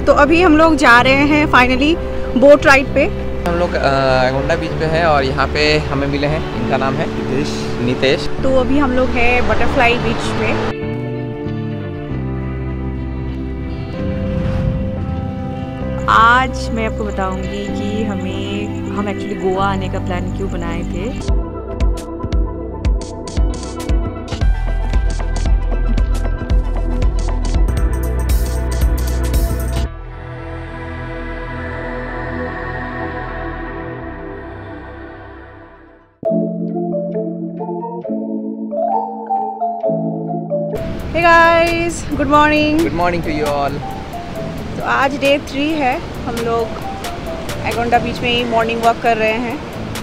तो अभी हम लोग जा रहे हैं फाइनली बोट राइड पे। हम लोग एगोंडा बीच पे हैं और यहाँ पे हमें मिले हैं, इनका नाम है नितेश। तो अभी हम लोग हैं बटरफ्लाई बीच पे। आज मैं आपको बताऊंगी कि हम एक्चुअली गोवा आने का प्लान क्यों बनाए थे। Hey guys, good morning. Good morning to you all. तो आज डे 3 है। हम लोग एगोंडा बीच में ही मॉर्निंग वॉक कर रहे हैं।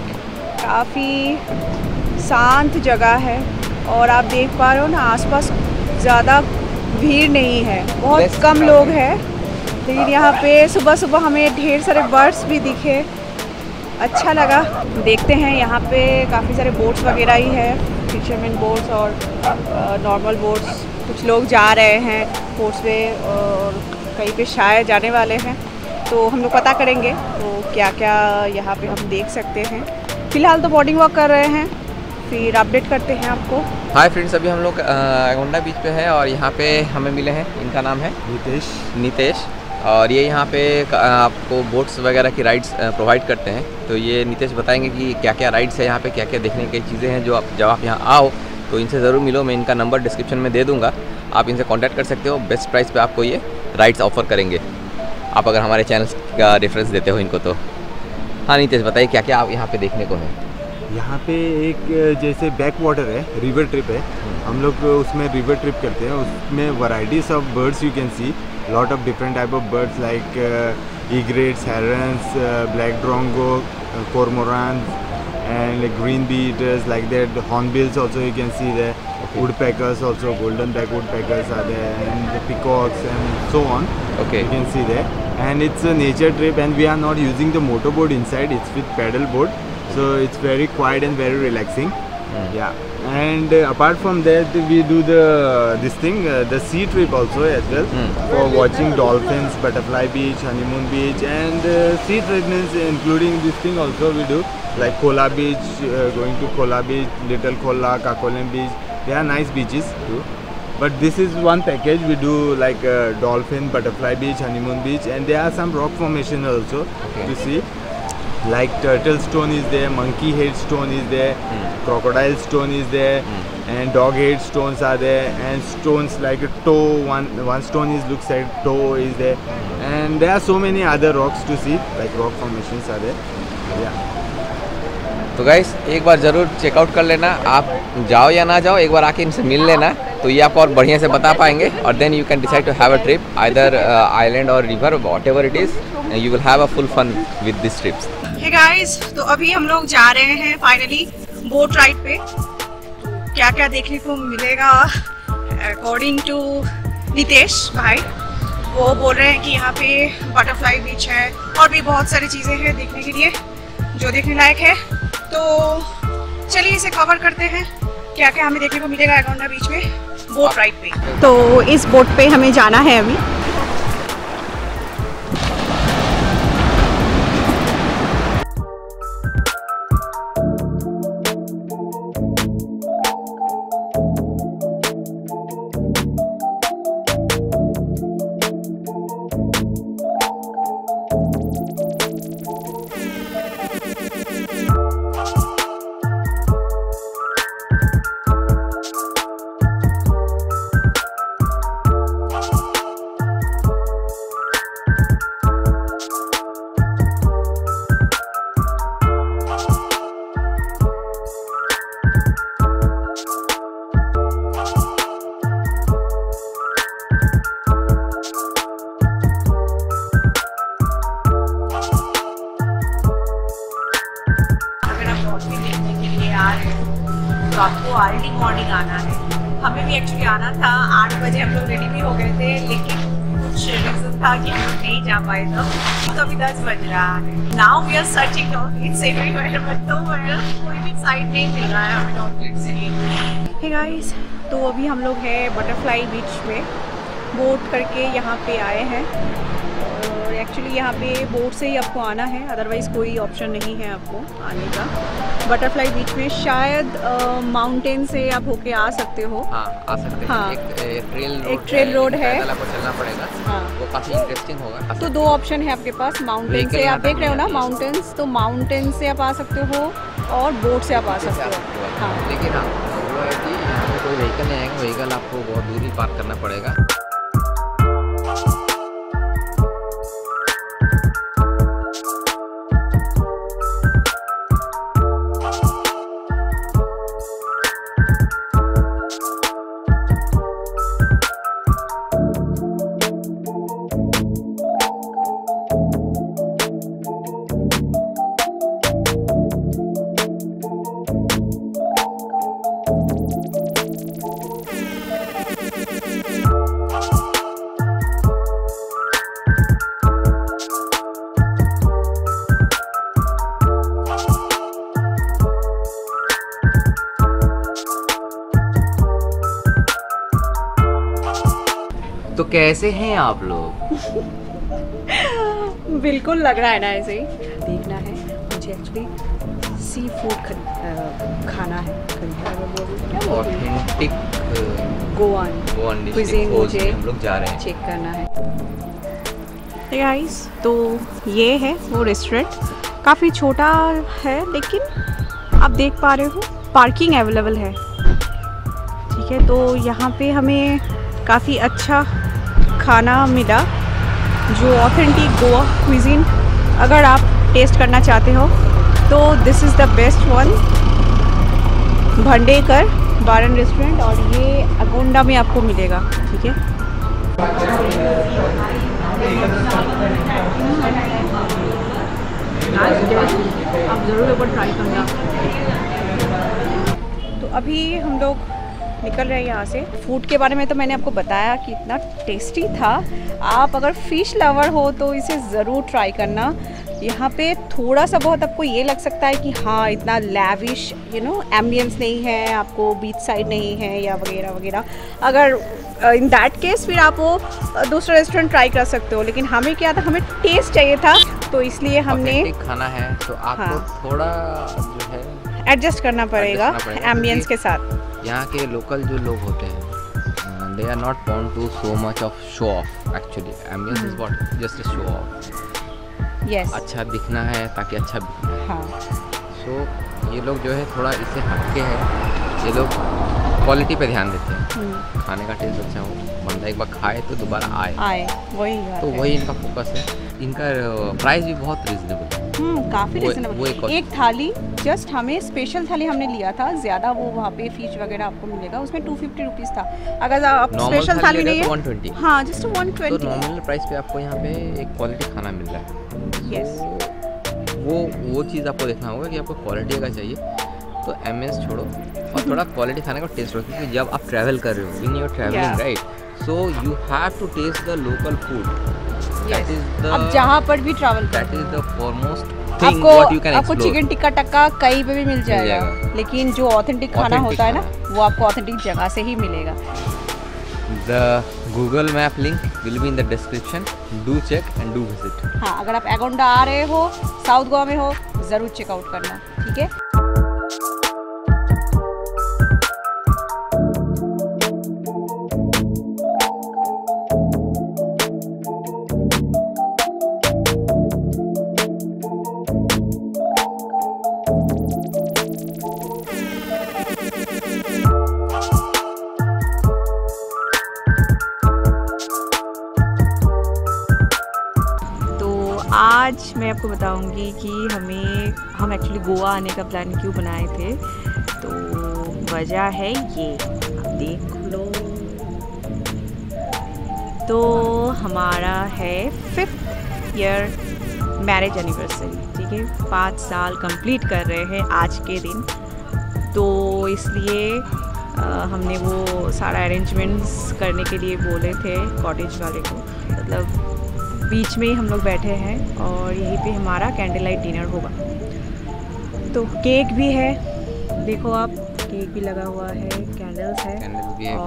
काफ़ी शांत जगह है और आप देख पा रहे हो ना, आसपास ज़्यादा भीड़ नहीं है, बहुत कम लोग हैं। लेकिन यहाँ पे सुबह सुबह हमें ढेर सारे बर्ड्स भी दिखे, अच्छा लगा। देखते हैं, यहाँ पे काफ़ी सारे बोट्स वगैरह ही है, फिशरमैन बोट्स और नॉर्मल बोट्स। कुछ लोग जा रहे हैं बोट्स पे और कहीं पे शायद जाने वाले हैं, तो हम लोग पता करेंगे तो क्या क्या यहाँ पे हम देख सकते हैं। फ़िलहाल तो बोटिंग वॉक कर रहे हैं, फिर अपडेट करते हैं आपको। हाय फ्रेंड्स, अभी हम लोग एगोंडा बीच पे हैं और यहाँ पे हमें मिले हैं, इनका नाम है नितेश। और ये यहाँ पे आपको बोट्स वगैरह की राइड्स प्रोवाइड करते हैं। तो ये नितेश बताएंगे कि क्या क्या राइड्स है यहाँ पे, क्या क्या देखने की चीज़ें हैं। जब आप यहाँ आओ तो इनसे ज़रूर मिलो। मैं इनका नंबर डिस्क्रिप्शन में दे दूँगा, आप इनसे कांटेक्ट कर सकते हो। बेस्ट प्राइस पे आपको ये राइड्स ऑफर करेंगे, आप अगर हमारे चैनल का रेफरेंस देते हो इनको तो। हाँ नितेश, बताइए क्या क्या आप यहाँ पे देखने को है। यहाँ पे एक जैसे बैक वाटर है, रिवर ट्रिप है। हम लोग उसमें रिवर ट्रिप करते हैं। उसमें varieties of birds you can see, lot of different type of birds like egrets, herons, black drongo, cormorants, and green bee-eaters like that. Hornbills also you can see there. Okay. Woodpeckers also, golden back woodpeckers are there, and the peacocks and so on. Okay. You can see there. And it's a nature trip, and we are not using the motorboat inside. It's with paddle boat, so it's very quiet and very relaxing. Yeah. And apart from that, we do the sea trip also as well, for watching dolphins, butterfly beach, honeymoon beach, and sea trip means including this thing also we do, like Kola beach, going to Kola beach, Little Kola, Kakolem beach. They are nice beaches too. But this is one package. We do like dolphin, butterfly beach, honeymoon beach, and there are some rock formation also to see. Like turtle stone is there, monkey head stone is there, crocodile stone is there, and dog head stones are there, and stones like a toe. One stone looks like toe is there, and there are so many other rocks to see, like rock formations are there. Yeah. तो guys एक बार ज़रूर checkout कर लेना। आप जाओ या ना जाओ, एक बार आके इनसे मिल लेना, तो ये आपको और बढ़िया से बता पाएंगे। और then you can decide to have a trip either island और river, whatever it is, you will have a full fun with this trips. Hey guys, तो अभी हम लोग जा रहे हैं फाइनली बोट राइड पे। क्या क्या देखने को मिलेगा अकॉर्डिंग टू नितेश भाई, वो बोल रहे हैं कि यहाँ पे बटरफ्लाई बीच है और भी बहुत सारी चीज़ें हैं देखने के लिए जो देखने लायक है। तो चलिए इसे कवर करते हैं, क्या क्या हमें देखने को मिलेगा एगोंडा बीच में बोट राइड पे। तो इस बोट पे हमें जाना है अभी। तो आपको अर्ली मॉर्निंग आना है। हमें भी एक्चुअली आना था, 8 बजे हम लोग रेडी भी हो गए थे, लेकिन कुछ रीजन था कि हम लोग नहीं जा पाए तब। तो अभी 10 बज रहा है। Now we are searching dolphins everywhere, but तो कोई भी साइट नहीं मिल रहा है हमें डॉल्फिन्स के लिए। हे गाइस, तो अभी हम लोग हैं बटरफ्लाई बीच में, बोट करके यहाँ पे आए हैं। एक्चुअली यहाँ पे बोट से ही आपको आना है, अदरवाइज़ कोई ऑप्शन नहीं है आपको आने का। बटरफ्लाई बीच में शायद माउंटेन से आप होके आ सकते हो। हाँ, आ सकते हैं। हाँ, एक ट्रेल रोड है, आपको चलना पड़ेगा। हाँ, वो काफ़ी इंटरेस्टिंग होगा। तो दो ऑप्शन है आपके पास, माउंटेन से आप देख रहे हो ना, माउंटेन्स, तो माउंटेन से आप आ सकते हो और बोट से आप आ सकते हो। हाँ, लेकिन हाँ, वो है कि यहाँ पे कोई व्हीकल नहीं आएगा, व्हीकल आपको बहुत दूर ही पार्क करना पड़ेगा। तो कैसे हैं आप लोग? बिल्कुल लग रहा है ना ऐसे ही। देखना है मुझे, एक्चुअली सी फूड खाना है, ऑथेंटिक गोवान डिश मुझे हम लोग जा रहे हैं, चेक करना है। गाइस, तो ये है वो रेस्टोरेंट, काफ़ी छोटा है लेकिन आप देख पा रहे हो पार्किंग अवेलेबल है। ठीक है, तो यहाँ पे हमें काफ़ी अच्छा खाना मिला, जो ऑथेंटिक गोवा क्विजीन अगर आप टेस्ट करना चाहते हो तो this is the best one. Bhandekar bar and restaurant, और ये अगोंडा में आपको मिलेगा। ठीक है, आप ज़रूर एक बार ट्राई करना। तो अभी हम लोग निकल रहे हैं यहाँ से। फूड के बारे में तो मैंने आपको बताया कि इतना टेस्टी था। आप अगर फ़िश लवर हो तो इसे ज़रूर ट्राई करना। यहाँ पे थोड़ा सा बहुत आपको ये लग सकता है कि हाँ, इतना लैविश एम्बियंस नहीं है, आपको बीच साइड नहीं है या वगैरह वगैरह। अगर इन दैट केस फिर आप वो दूसरा रेस्टोरेंट ट्राई कर सकते हो, लेकिन हमें क्या था, हमें टेस्ट चाहिए था, तो इसलिए हमने खाना है तो आपको हाँ, थोड़ा जो है एडजस्ट करना पड़ेगा एम्बियंस के साथ। यहाँ के लोकल जो लोग होते हैं, they are not bound to so much of show off actually. Ambience is what just a show off. Yes. अच्छा दिखना है ताकि अच्छा दिखना है। हाँ। So ये लोग जो है थोड़ा इससे हटके हैं, ये लोग क्वालिटी पे ध्यान देते हैं, खाने का टेस्ट अच्छा हो, बंदा एक बार खाए तो दोबारा आए वही तो वही इनका फोकस है। इनका प्राइस भी बहुत रिजनेबल है, काफ़ी रिजनेबल। एक थाली, जस्ट हमें स्पेशल थाली हमने लिया था, ज़्यादा वो वहाँ पे फिश वगैरह आपको मिलेगा, उसमें 250 रुपीज़ था। अगर आप स्पेशल थाली नहीं है 120, हाँ, जस्ट 120। तो नॉर्मल प्राइस पे आपको यहाँ पे एक क्वालिटी खाना मिल रहा है। यस, वो चीज़ आपको देखना होगा कि आपको क्वालिटी अगर चाहिए तो एमएस छोड़ो और थोड़ा क्वालिटी खाने का टेस्ट हो, क्योंकि जब आप ट्रैवल कर रहे हो, in your travelling right, so you have to taste the local food. अब जहाँ पर भी travel that is the foremost thing what you can आपको चिकन टिक्का टक्का कहीं पे भी मिल जाएगा, लेकिन जो ऑथेंटिक खाना होता है ना, वो आपको ऑथेंटिक जगह से ही मिलेगा। The Google map link will be in the description, do check and do visit. हाँ, अगर आप एगोंडा आ रहे हो, साउथ गोवा में हो, ज़रूर चेकआउट करना। ठीक है, आज मैं आपको बताऊंगी कि हम एक्चुअली गोवा आने का प्लान क्यों बनाए थे। तो वजह है ये, आप देख लो। तो हमारा है 5th ईयर मैरिज एनिवर्सरी। ठीक है, 5 साल कंप्लीट कर रहे हैं आज के दिन, तो इसलिए हमने वो सारा अरेंजमेंट्स करने के लिए बोले थे कॉटेज वाले को। मतलब बीच में ही हम लोग बैठे हैं और यहीं पे हमारा कैंडल लाइट डिनर होगा। तो केक भी है, देखो आप, केक भी लगा हुआ है, कैंडल्स है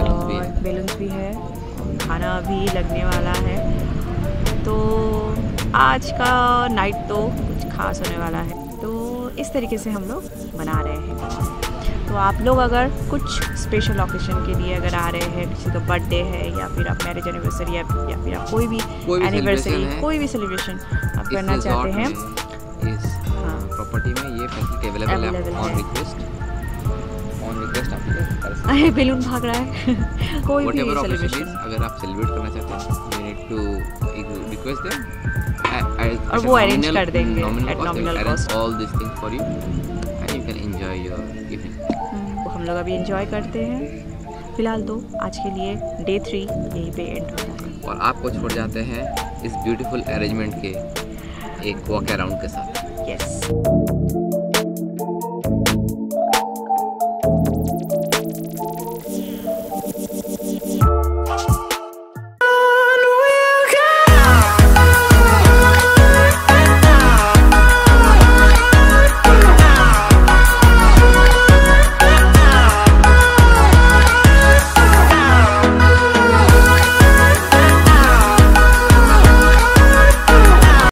और बैलून्स भी है, खाना भी लगने वाला है। तो आज का नाइट तो कुछ खास होने वाला है, तो इस तरीके से हम लोग बना रहे हैं। तो आप लोग अगर कुछ स्पेशल ओकेशन के लिए अगर आ रहे हैं, किसी का बर्थडे है या फिर आप मैरिज एनिवर्सरी या फिर आप कोई भी एनिवर्सरी, कोई भी सेलिब्रेशन आप करना चाहते हैं, इस प्रॉपर्टी में ये फैसिलिटी अवेलेबल है ऑन रिक्वेस्ट आप अरे बेलून भाग रहा है कोई भी सेलिब्रेशन अगर आप सेलिब्रेट करना चाहते हैं, you need to request them और वो अरेंज कर देंगे at nominal cost all this thing for you and you can enjoy your evening. हम लोग अभी एंजॉय करते हैं। फिलहाल तो आज के लिए डे 3 यहीं पे एंड होता है और आपको छोड़ जाते हैं इस ब्यूटीफुल अरेंजमेंट के एक वॉक अराउंड के साथ। यस।